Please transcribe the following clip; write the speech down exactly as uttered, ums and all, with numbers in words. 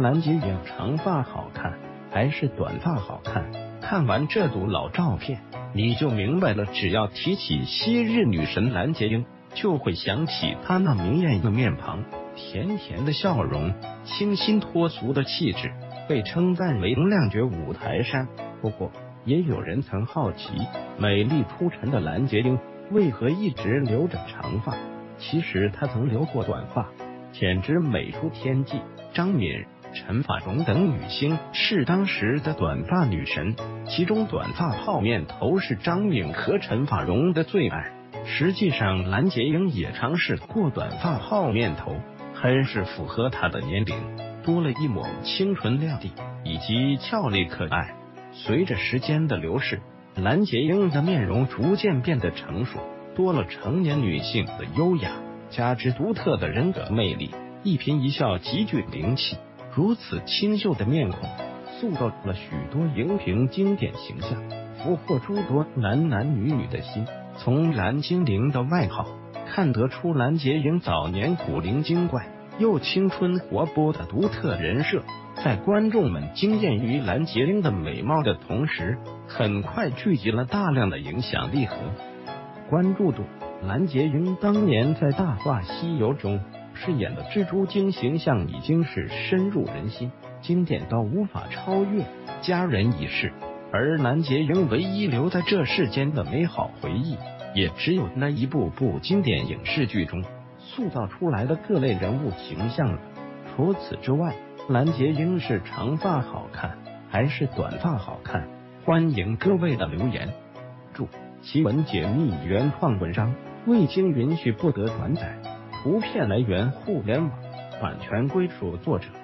蓝洁瑛长发好看还是短发好看？看完这组老照片，你就明白了。只要提起昔日女神蓝洁瑛，就会想起她那明艳的面庞、甜甜的笑容、清新脱俗的气质，被称赞为能量绝五台山。不过，也有人曾好奇，美丽出尘的蓝洁瑛为何一直留着长发？其实她曾留过短发，简直美出天际。张敏、陈法蓉等女星是当时的短发女神，其中短发泡面头是张敏和陈法蓉的最爱。实际上，蓝洁瑛也尝试过短发泡面头，很是符合她的年龄，多了一抹清纯靓丽以及俏丽可爱。随着时间的流逝，蓝洁瑛的面容逐渐变得成熟，多了成年女性的优雅，加之独特的人格魅力，一颦一笑极具灵气。如此清秀的面孔，塑造了许多荧屏经典形象，俘获诸多男男女女的心。从蓝精灵的外号看得出，蓝洁瑛早年古灵精怪又青春活泼的独特人设，在观众们惊艳于蓝洁瑛的美貌的同时，很快聚集了大量的影响力和关注度。蓝洁瑛当年在《大话西游》中饰演的蜘蛛精形象已经是深入人心，经典到无法超越，佳人已逝。而蓝洁瑛唯一留在这世间的美好回忆，也只有那一部部经典影视剧中塑造出来的各类人物形象了。除此之外，蓝洁瑛是长发好看还是短发好看？欢迎各位的留言。注：奇闻解密原创文章未经允许不得转载，图片来源互联网，版权归属作者。